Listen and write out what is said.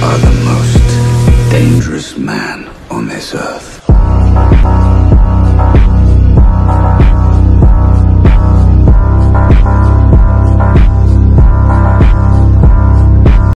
are the most dangerous man on this earth.